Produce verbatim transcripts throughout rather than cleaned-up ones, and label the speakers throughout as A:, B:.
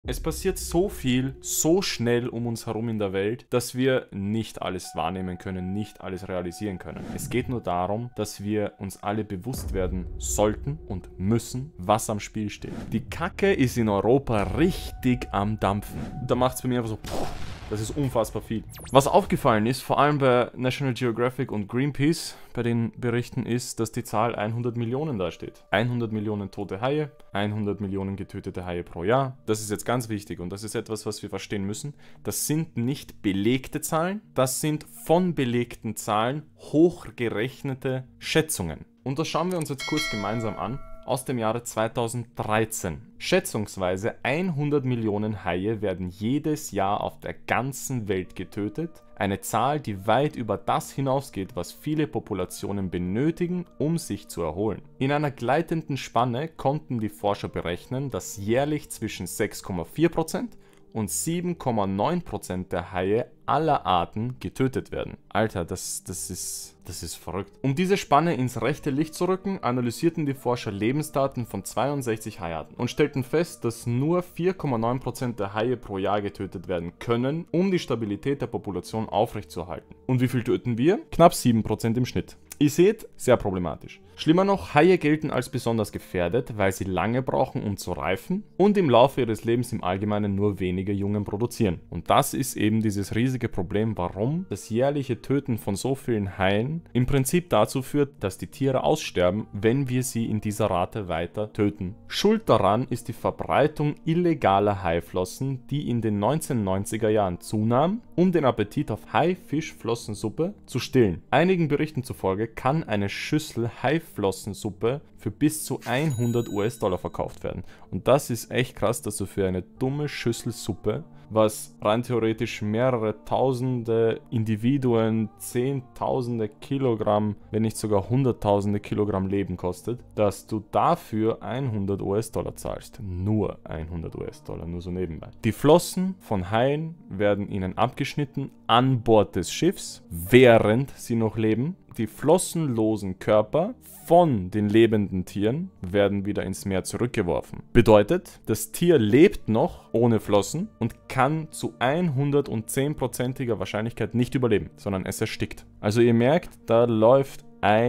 A: Es passiert so viel, so schnell um uns herum in der Welt, dass wir nicht alles wahrnehmen können, nicht alles realisieren können. Es geht nur darum, dass wir uns alle bewusst werden sollten und müssen, was am Spiel steht. Die Kacke ist in Europa richtig am Dampfen. Da macht es bei mir einfach so... Das ist unfassbar viel. Was aufgefallen ist, vor allem bei National Geographic und Greenpeace, bei den Berichten, ist, dass die Zahl hundert Millionen da steht. hundert Millionen tote Haie, hundert Millionen getötete Haie pro Jahr. Das ist jetzt ganz wichtig und das ist etwas, was wir verstehen müssen. Das sind nicht belegte Zahlen, das sind von belegten Zahlen hochgerechnete Schätzungen. Und das schauen wir uns jetzt kurz gemeinsam an. Aus dem Jahre zweitausenddreizehn. Schätzungsweise hundert Millionen Haie werden jedes Jahr auf der ganzen Welt getötet. Eine Zahl, die weit über das hinausgeht, was viele Populationen benötigen, um sich zu erholen. In einer gleitenden Spanne konnten die Forscher berechnen, dass jährlich zwischen sechs Komma vier Prozent und sieben Komma neun Prozent der Haie aller Arten getötet werden. Alter, das, das ist... Das ist verrückt. Um diese Spanne ins rechte Licht zu rücken, analysierten die Forscher Lebensdaten von zweiundsechzig Haiarten und stellten fest, dass nur vier Komma neun Prozent der Haie pro Jahr getötet werden können, um die Stabilität der Population aufrechtzuerhalten. Und wie viel töten wir? Knapp sieben Prozent im Schnitt. Ihr seht, sehr problematisch. Schlimmer noch, Haie gelten als besonders gefährdet, weil sie lange brauchen, um zu reifen und im Laufe ihres Lebens im Allgemeinen nur wenige Jungen produzieren. Und das ist eben dieses riesige Problem, warum das jährliche Töten von so vielen Haien im Prinzip dazu führt, dass die Tiere aussterben, wenn wir sie in dieser Rate weiter töten. Schuld daran ist die Verbreitung illegaler Haiflossen, die in den neunzehnhundertneunziger Jahren zunahm, um den Appetit auf Haifischflossensuppe zu stillen. Einigen Berichten zufolge kann eine Schüssel Haiflossensuppe für bis zu hundert US-Dollar verkauft werden. Und das ist echt krass, dass du für eine dumme Schüssel Suppe, was rein theoretisch mehrere tausende Individuen, zehntausende Kilogramm, wenn nicht sogar hunderttausende Kilogramm Leben kostet, dass du dafür hundert US-Dollar zahlst. Nur hundert US-Dollar, nur so nebenbei. Die Flossen von Haien werden ihnen abgeschnitten an Bord des Schiffs, während sie noch leben. Die flossenlosen Körper von den lebenden Tieren werden wieder ins Meer zurückgeworfen. Bedeutet, das Tier lebt noch ohne Flossen und kann zu hundertzehn Prozentiger Wahrscheinlichkeit nicht überleben, sondern es erstickt. Also ihr merkt, da läuft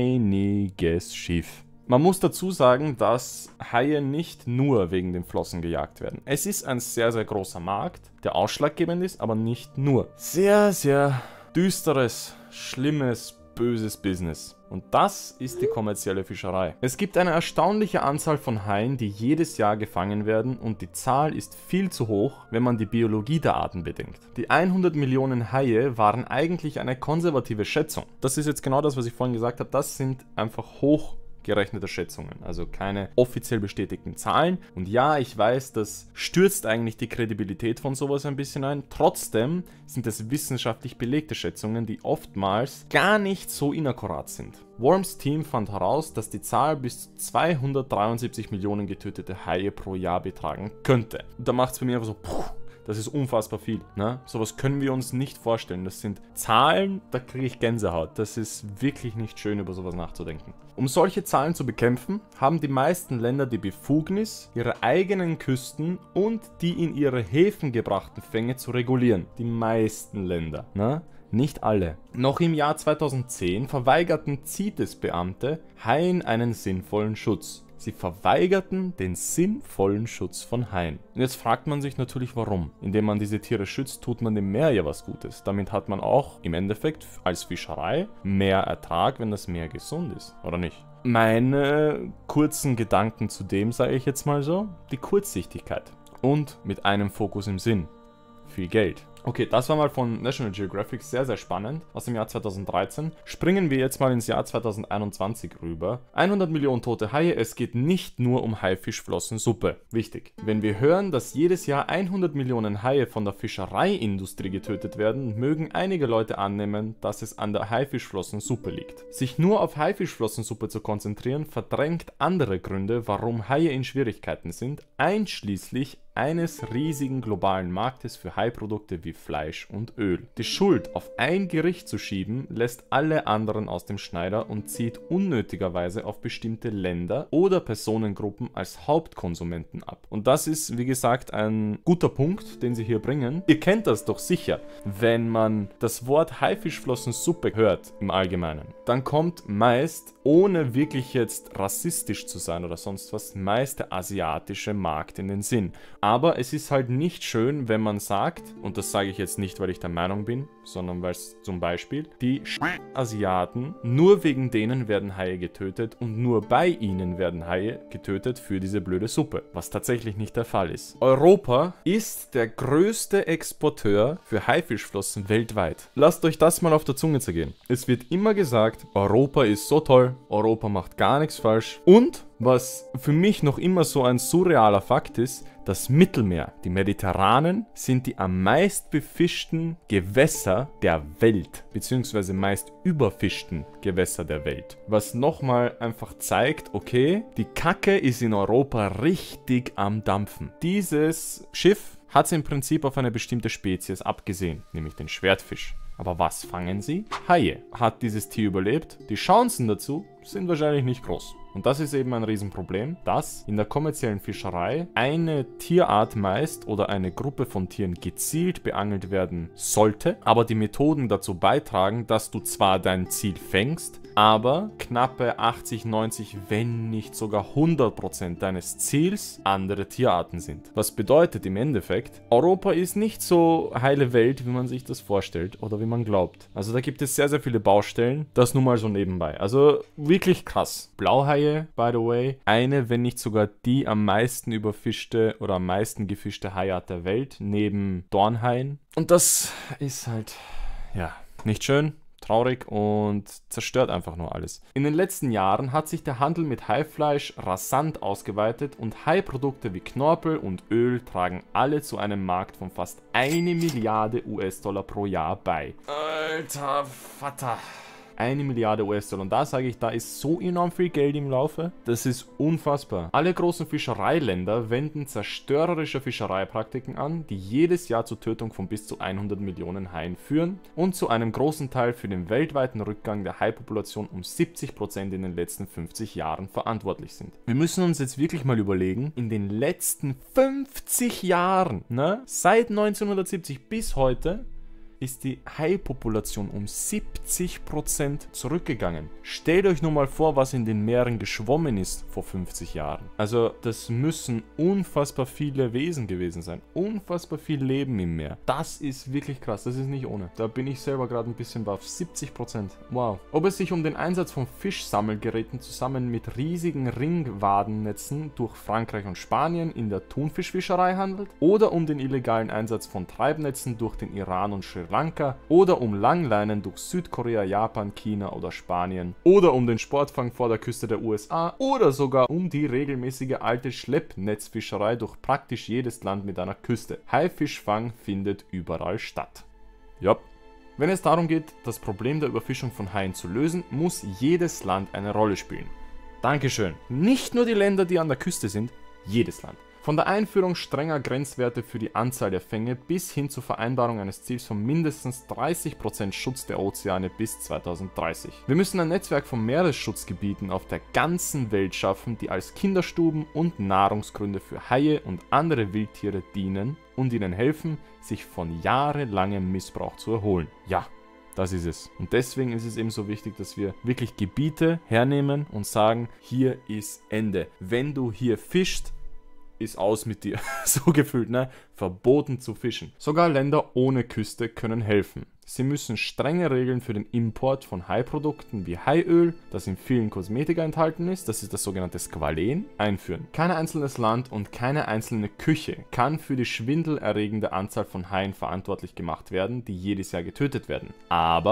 A: einiges schief. Man muss dazu sagen, dass Haie nicht nur wegen den Flossen gejagt werden. Es ist ein sehr, sehr großer Markt, der ausschlaggebend ist, aber nicht nur. Sehr, sehr düsteres, schlimmes, böses Business. Und das ist die kommerzielle Fischerei. Es gibt eine erstaunliche Anzahl von Haien, die jedes Jahr gefangen werden und die Zahl ist viel zu hoch, wenn man die Biologie der Arten bedenkt. Die hundert Millionen Haie waren eigentlich eine konservative Schätzung. Das ist jetzt genau das, was ich vorhin gesagt habe. Das sind einfach hoch gerechnete Schätzungen, also keine offiziell bestätigten Zahlen. Und ja, ich weiß, das stürzt eigentlich die Kredibilität von sowas ein bisschen ein. Trotzdem sind es wissenschaftlich belegte Schätzungen, die oftmals gar nicht so inakkurat sind. Worms Team fand heraus, dass die Zahl bis zu zweihundertdreiundsiebzig Millionen getötete Haie pro Jahr betragen könnte. Und da macht es bei mir einfach so, puh, das ist unfassbar viel. Ne? Sowas können wir uns nicht vorstellen. Das sind Zahlen, da kriege ich Gänsehaut. Das ist wirklich nicht schön, über sowas nachzudenken. Um solche Zahlen zu bekämpfen, haben die meisten Länder die Befugnis, ihre eigenen Küsten und die in ihre Häfen gebrachten Fänge zu regulieren. Die meisten Länder. Ne? Nicht alle. Noch im Jahr zweitausendzehn verweigerten CITES-Beamte Haien einen sinnvollen Schutz. Sie verweigerten den sinnvollen Schutz von Haien. Und jetzt fragt man sich natürlich warum. Indem man diese Tiere schützt, tut man dem Meer ja was Gutes. Damit hat man auch im Endeffekt als Fischerei mehr Ertrag, wenn das Meer gesund ist, oder nicht? Meine kurzen Gedanken zu dem, sage ich jetzt mal so, die Kurzsichtigkeit. Und mit einem Fokus im Sinn. Viel Geld. Okay, das war mal von National Geographic sehr, sehr spannend aus dem Jahr zweitausenddreizehn. Springen wir jetzt mal ins Jahr zweitausendeinundzwanzig rüber. hundert Millionen tote Haie, es geht nicht nur um Haifischflossensuppe. Wichtig. Wenn wir hören, dass jedes Jahr hundert Millionen Haie von der Fischereiindustrie getötet werden, mögen einige Leute annehmen, dass es an der Haifischflossensuppe liegt. Sich nur auf Haifischflossensuppe zu konzentrieren, verdrängt andere Gründe, warum Haie in Schwierigkeiten sind, einschließlich eines riesigen globalen Marktes für Haiprodukte wie Fleisch und Öl. Die Schuld auf ein Gericht zu schieben, lässt alle anderen aus dem Schneider und zieht unnötigerweise auf bestimmte Länder oder Personengruppen als Hauptkonsumenten ab. Und das ist, wie gesagt, ein guter Punkt, den sie hier bringen. Ihr kennt das doch sicher, wenn man das Wort Haifischflossensuppe hört im Allgemeinen, dann kommt meist, ohne wirklich jetzt rassistisch zu sein oder sonst was, meist der asiatische Markt in den Sinn. Aber es ist halt nicht schön, wenn man sagt, und das sage ich jetzt nicht, weil ich der Meinung bin, sondern weil es zum Beispiel, die Asiaten, nur wegen denen werden Haie getötet und nur bei ihnen werden Haie getötet für diese blöde Suppe, was tatsächlich nicht der Fall ist. Europa ist der größte Exporteur für Haifischflossen weltweit. Lasst euch das mal auf der Zunge zergehen. Es wird immer gesagt, Europa ist so toll, Europa macht gar nichts falsch und was für mich noch immer so ein surrealer Fakt ist, das Mittelmeer, die Mediterranen, sind die am meist befischten Gewässer der Welt, beziehungsweise meist überfischten Gewässer der Welt. Was nochmal einfach zeigt, okay, die Kacke ist in Europa richtig am Dampfen. Dieses Schiff hat es im Prinzip auf eine bestimmte Spezies abgesehen, nämlich den Schwertfisch. Aber was fangen sie? Haie. Hat dieses Tier überlebt? Die Chancen dazu sind wahrscheinlich nicht groß. Und das ist eben ein Riesenproblem, dass in der kommerziellen Fischerei eine Tierart meist oder eine Gruppe von Tieren gezielt beangelt werden sollte, aber die Methoden dazu beitragen, dass du zwar dein Ziel fängst, aber knappe achtzig, neunzig, wenn nicht sogar hundert Prozent deines Ziels andere Tierarten sind. Was bedeutet im Endeffekt, Europa ist nicht so heile Welt, wie man sich das vorstellt oder wie man glaubt. Also da gibt es sehr, sehr viele Baustellen, das nur mal so nebenbei. Also wirklich krass. Blauhaie, by the way, eine, wenn nicht sogar die am meisten überfischte oder am meisten gefischte Haiart der Welt, neben Dornhaien. Und das ist halt, ja, nicht schön. Traurig und zerstört einfach nur alles. In den letzten Jahren hat sich der Handel mit Haifleisch rasant ausgeweitet und Haiprodukte wie Knorpel und Öl tragen alle zu einem Markt von fast eine Milliarde U S-Dollar pro Jahr bei. Alter Vater. Eine Milliarde U S-Dollar. Und da sage ich, da ist so enorm viel Geld im Laufe. Das ist unfassbar. Alle großen Fischereiländer wenden zerstörerische Fischereipraktiken an, die jedes Jahr zur Tötung von bis zu hundert Millionen Haien führen und zu einem großen Teil für den weltweiten Rückgang der Haipopulation um siebzig Prozent in den letzten fünfzig Jahren verantwortlich sind. Wir müssen uns jetzt wirklich mal überlegen, in den letzten fünfzig Jahren, ne, seit neunzehnhundertsiebzig bis heute, ist die Haipopulation um siebzig Prozent zurückgegangen. Stellt euch nur mal vor, was in den Meeren geschwommen ist vor fünfzig Jahren. Also das müssen unfassbar viele Wesen gewesen sein. Unfassbar viel Leben im Meer. Das ist wirklich krass, das ist nicht ohne. Da bin ich selber gerade ein bisschen baff. siebzig Prozent. Wow. Ob es sich um den Einsatz von Fischsammelgeräten zusammen mit riesigen Ringwadennetzen durch Frankreich und Spanien in der Thunfischfischerei handelt oder um den illegalen Einsatz von Treibnetzen durch den Iran und Sri Lanka oder um Langleinen durch Südkorea, Japan, China oder Spanien oder um den Sportfang vor der Küste der U S A oder sogar um die regelmäßige alte Schleppnetzfischerei durch praktisch jedes Land mit einer Küste. Haifischfang findet überall statt. Ja. Wenn es darum geht, das Problem der Überfischung von Haien zu lösen, muss jedes Land eine Rolle spielen. Dankeschön. Nicht nur die Länder, die an der Küste sind, jedes Land. Von der Einführung strenger Grenzwerte für die Anzahl der Fänge bis hin zur Vereinbarung eines Ziels von mindestens dreißig Prozent Schutz der Ozeane bis zweitausenddreißig. Wir müssen ein Netzwerk von Meeresschutzgebieten auf der ganzen Welt schaffen, die als Kinderstuben und Nahrungsgründe für Haie und andere Wildtiere dienen und ihnen helfen, sich von jahrelangem Missbrauch zu erholen. Ja. Das ist es. Und deswegen ist es eben so wichtig, dass wir wirklich Gebiete hernehmen und sagen, hier ist Ende. Wenn du hier fischst, ist aus mit dir. So gefühlt, ne? Verboten zu fischen. Sogar Länder ohne Küste können helfen. Sie müssen strenge Regeln für den Import von Haiprodukten wie Haiöl, das in vielen Kosmetika enthalten ist, das ist das sogenannte Squalen, einführen. Kein einzelnes Land und keine einzelne Küche kann für die schwindelerregende Anzahl von Haien verantwortlich gemacht werden, die jedes Jahr getötet werden. Aber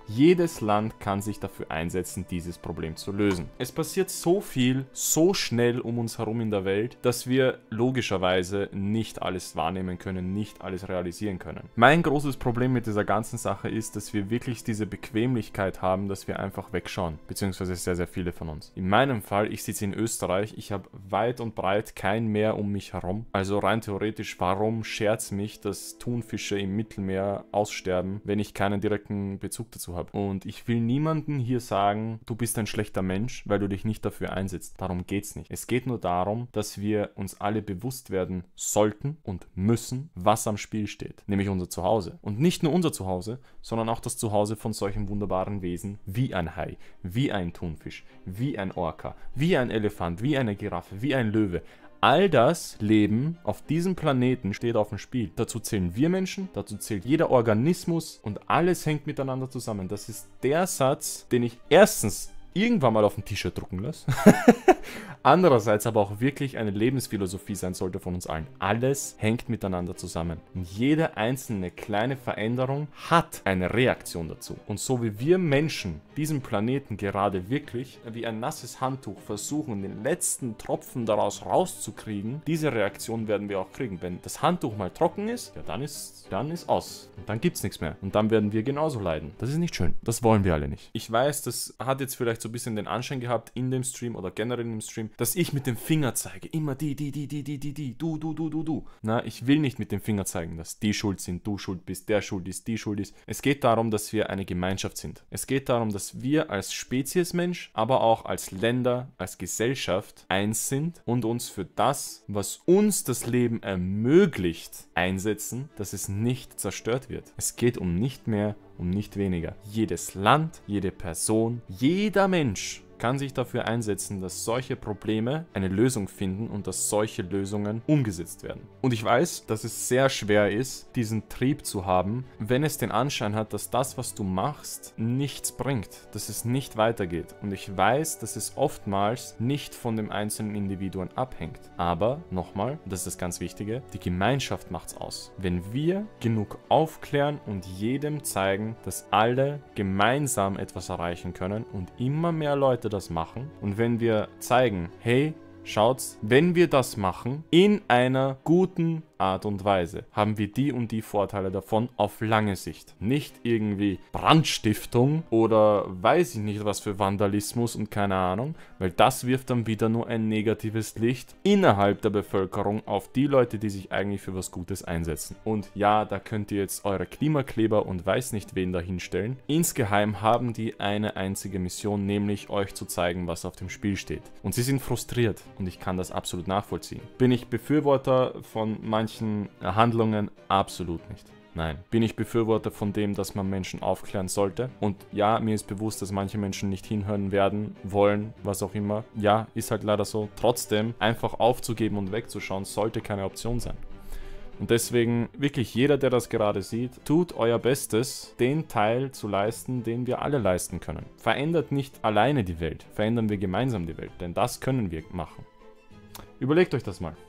A: Jedes Land kann sich dafür einsetzen, dieses Problem zu lösen. Es passiert so viel, so schnell um uns herum in der Welt, dass wir logischerweise nicht alles wahrnehmen können, nicht alles realisieren können. Mein großes Problem mit dieser ganzen Sache ist, dass wir wirklich diese Bequemlichkeit haben, dass wir einfach wegschauen, beziehungsweise sehr, sehr viele von uns. In meinem Fall, ich sitze in Österreich, ich habe weit und breit kein Meer um mich herum. Also rein theoretisch, warum scherzt mich, dass Thunfische im Mittelmeer aussterben, wenn ich keinen direkten Bezug dazu habe? Und ich will niemandem hier sagen, du bist ein schlechter Mensch, weil du dich nicht dafür einsetzt. Darum geht's nicht. Es geht nur darum, dass wir uns alle bewusst werden sollten und müssen, was am Spiel steht. Nämlich unser Zuhause. Und nicht nur unser Zuhause, sondern auch das Zuhause von solchen wunderbaren Wesen wie ein Hai, wie ein Thunfisch, wie ein Orca, wie ein Elefant, wie eine Giraffe, wie ein Löwe. All das Leben auf diesem Planeten steht auf dem Spiel. Dazu zählen wir Menschen, dazu zählt jeder Organismus und alles hängt miteinander zusammen. Das ist der Satz, den ich erstens irgendwann mal auf ein T-Shirt drucken lasse. Andererseits aber auch wirklich eine Lebensphilosophie sein sollte von uns allen. Alles hängt miteinander zusammen. Und jede einzelne kleine Veränderung hat eine Reaktion dazu. Und so wie wir Menschen diesen Planeten gerade wirklich wie ein nasses Handtuch versuchen, den letzten Tropfen daraus rauszukriegen, diese Reaktion werden wir auch kriegen. Wenn das Handtuch mal trocken ist, ja, dann ist, dann ist aus. Und dann gibt es nichts mehr. Und dann werden wir genauso leiden. Das ist nicht schön. Das wollen wir alle nicht. Ich weiß, das hat jetzt vielleicht so ein bisschen den Anschein gehabt in dem Stream oder generell im Stream, dass ich mit dem Finger zeige. Immer die, die, die, die, die, die, die, du, du, du, du, du. Na, ich will nicht mit dem Finger zeigen, dass die schuld sind, du schuld bist, der schuld ist, die schuld ist. Es geht darum, dass wir eine Gemeinschaft sind. Es geht darum, dass wir als Speziesmensch, aber auch als Länder, als Gesellschaft eins sind und uns für das, was uns das Leben ermöglicht, einsetzen, dass es nicht zerstört wird. Es geht um nicht mehr, um nicht weniger. Jedes Land, jede Person, jeder Mensch kann sich dafür einsetzen, dass solche Probleme eine Lösung finden und dass solche Lösungen umgesetzt werden. Und ich weiß, dass es sehr schwer ist, diesen Trieb zu haben, wenn es den Anschein hat, dass das, was du machst, nichts bringt, dass es nicht weitergeht. Und ich weiß, dass es oftmals nicht von dem einzelnen Individuum abhängt. Aber, nochmal, das ist das ganz Wichtige, die Gemeinschaft macht's aus. Wenn wir genug aufklären und jedem zeigen, dass alle gemeinsam etwas erreichen können und immer mehr Leute das machen. Und wenn wir zeigen, hey, schaut's, wenn wir das machen, in einer guten Art und Weise, haben wir die und die Vorteile davon auf lange Sicht. Nicht irgendwie Brandstiftung oder weiß ich nicht was für Vandalismus und keine Ahnung, weil das wirft dann wieder nur ein negatives Licht innerhalb der Bevölkerung auf die Leute, die sich eigentlich für was Gutes einsetzen. Und ja, da könnt ihr jetzt eure Klimakleber und weiß nicht wen dahinstellen. Insgeheim haben die eine einzige Mission, nämlich euch zu zeigen, was auf dem Spiel steht. Und sie sind frustriert und ich kann das absolut nachvollziehen. Bin ich Befürworter von manchen Handlungen? Absolut nicht. Nein. Bin ich Befürworter von dem, dass man Menschen aufklären sollte? Und ja, mir ist bewusst, dass manche Menschen nicht hinhören werden, wollen, was auch immer. Ja, ist halt leider so. Trotzdem, einfach aufzugeben und wegzuschauen, sollte keine Option sein. Und deswegen, wirklich jeder, der das gerade sieht, tut euer Bestes, den Teil zu leisten, den wir alle leisten können. Verändert nicht alleine die Welt, verändern wir gemeinsam die Welt, denn das können wir machen. Überlegt euch das mal.